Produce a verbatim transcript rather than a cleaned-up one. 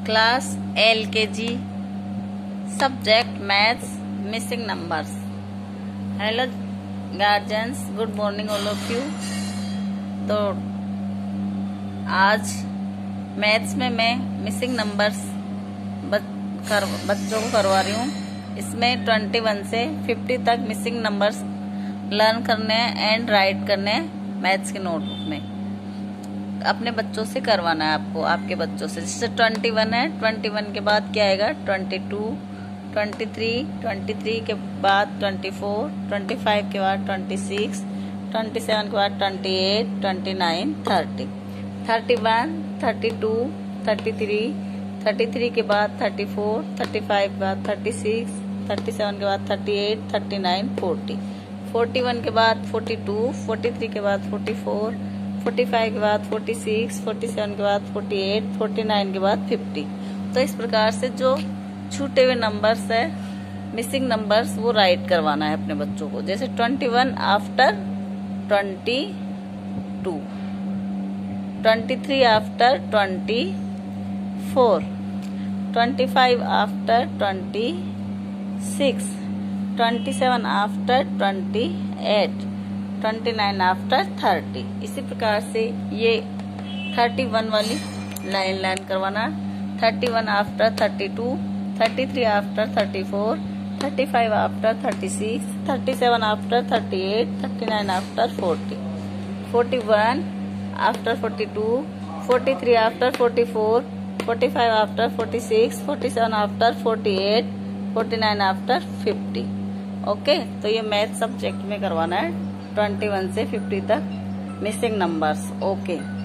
Class L K G subject maths missing numbers. Hello guardians, good morning all of you. तो आज maths में मैं missing numbers कर, बच्चों को करवा रही हूँ। इसमें इक्कीस से पचास तक मिसिंग नंबर्स लर्न करने हैं एंड राइट करने हैं मैथ्स के नोटबुक में। अपने बच्चों से करवाना है आपको, आपके बच्चों से। जैसे इक्कीस है, इक्कीस के बाद क्या आएगा बाईस, तेईस, तेईस के बाद चौबीस, पच्चीस के बाद छब्बीस, सत्ताईस के बाद अट्ठाईस, उनतीस, तीस, इकतीस, बत्तीस, तैंतीस के बाद चौंतीस, पैंतीस के बाद छत्तीस, सैंतीस के बाद अड़तीस, उनतालीस, चालीस, इकतालीस के बाद बयालीस, तैंतालीस के बाद चौवालीस, पैंतालीस के बाद छियालीस, सैंतालीस के बाद अड़तालीस, उनचास के बाद पचास। तो इस प्रकार से जो छूटे हुए नंबर्स है, मिसिंग नंबर्स, वो राइट करवाना है अपने बच्चों को। जैसे इक्कीस आफ्टर बाईस, तेईस आफ्टर चौबीस, पच्चीस आफ्टर छब्बीस, सत्ताईस आफ्टर अट्ठाईस, उनतीस आफ्टर तीस। इसी प्रकार से ये इकतीस वाली लाइन लाइन करवाना। इकतीस आफ्टर बत्तीस, तैंतीस आफ्टर चौंतीस, पैंतीस आफ्टर छत्तीस, सैंतीस आफ्टर अड़तीस, उनतीस आफ्टर चालीस, इकतालीस आफ्टर बयालीस, तैंतालीस आफ्टर चौवालीस, पैंतालीस आफ्टर छियालीस, सैंतालीस आफ्टर अड़तालीस, उनचास आफ्टर पचास। ओके, तो ये मैथ सब्जेक्ट में करवाना है इक्कीस से पचास तक मिसिंग नंबर्स। ओके।